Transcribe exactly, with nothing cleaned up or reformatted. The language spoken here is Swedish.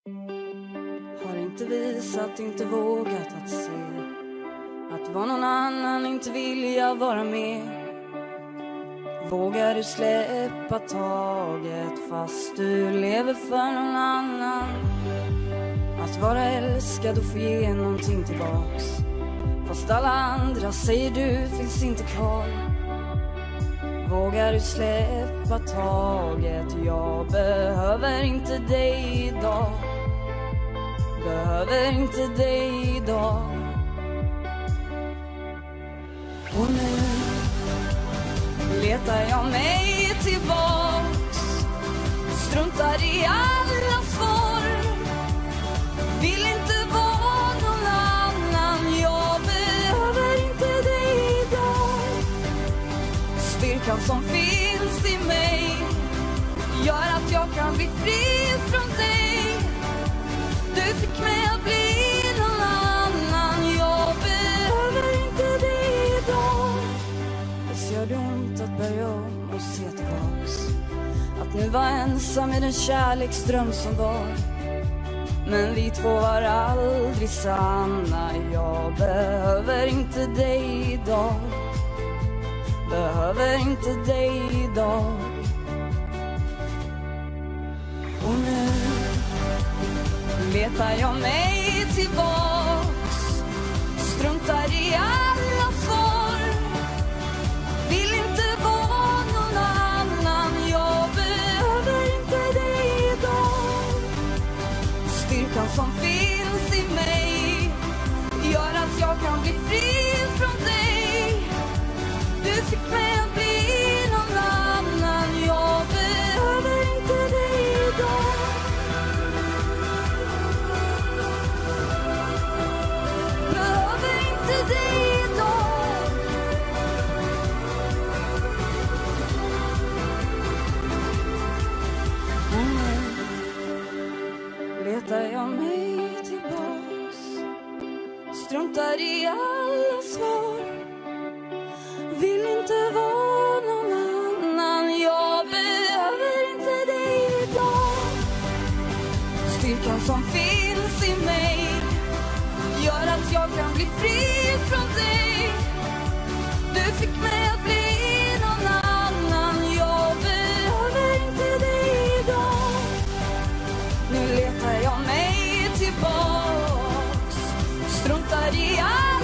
Har inte visat, inte vågat att se att vara någon annan, inte vilja vara med. Vågar du släppa taget fast du lever för någon annan? Att vara älskad och få ge någonting tillbaks fast alla andra säger du finns inte kvar. Vågar du släppa taget? Jag behöver inte dig idag. Behöver inte dig idag. Och nu letar jag mig tillbaks. Struntar i alla svar. Vill inte vara någon annan. Jag behöver inte dig idag. Styrkan som finns i mig gör att jag kan bli fri från dig. Du fick mig att bli någon annan. Jag behöver inte dig idag. Visst gör det ont att börja om och se tillbaks. Att nu var ensam med en kärleksdröm som var. Men vi två var aldrig sanna. Jag behöver inte dig idag. Behöver inte dig idag. Och nu letar jag mig tillbaks. Struntar i alla svar. Vill inte vara någon annan. Jag behöver inte dig idag. Styrkan som finns i mig gör att jag kan bli fri från dig. Du fick mig att bli någon annan. Jag behöver inte dig idag. Behöver inte dig idag. Och nu letar jag mig tillbaks. Struntar i alla svar. Vill inte vara någon annan. Jag behöver inte dig idag. Styrkan som finns i mig gör att jag kan bli fri från dig. Du fick mig att bli någon annan. Jag behöver inte dig idag. Nu letar jag mig tillbaks. Struntar i allt.